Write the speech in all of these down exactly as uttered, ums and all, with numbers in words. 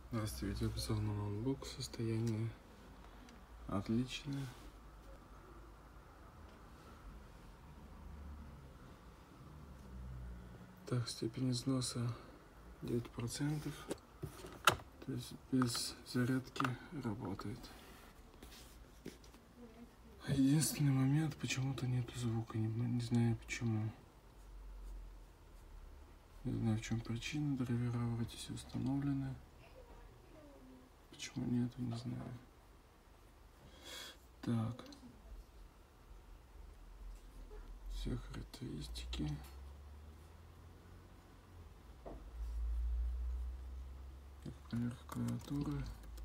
Здравствуйте, видеообзор на ноутбук. Состояние отличное. Так, степень износа девять процентов. То есть без зарядки работает. Единственный момент, почему-то нету звука. Не, не знаю почему. Не знаю, в чем причина. Драйвера вроде все установлены. Почему нету, не знаю. Так. Все характеристики. Например, клавиатуры.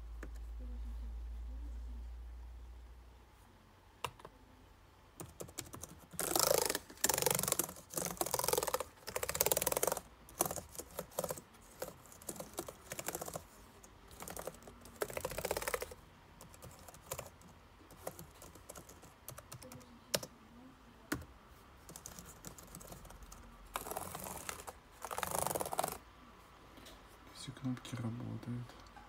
Все кнопки работают.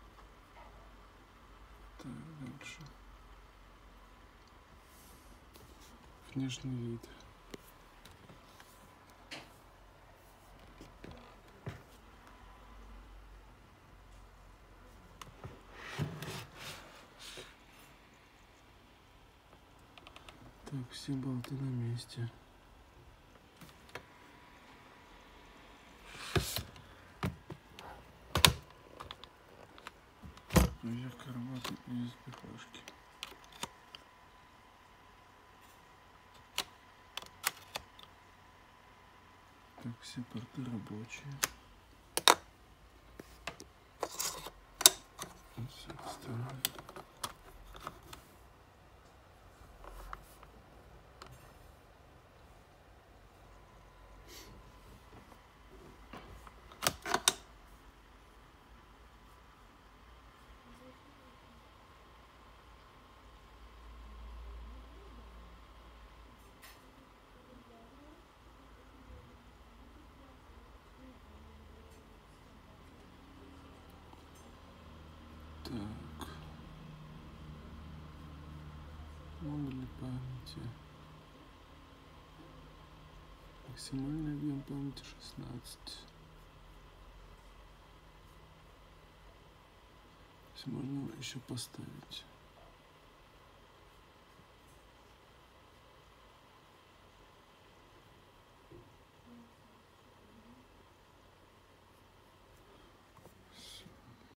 Так, дальше. Внешний вид. Так, все болты на месте. Проверка работы ю эс би флешки. Так, все порты рабочие. Все остальное. Так, модули памяти. Максимальный объем памяти шестнадцать. Можно еще поставить.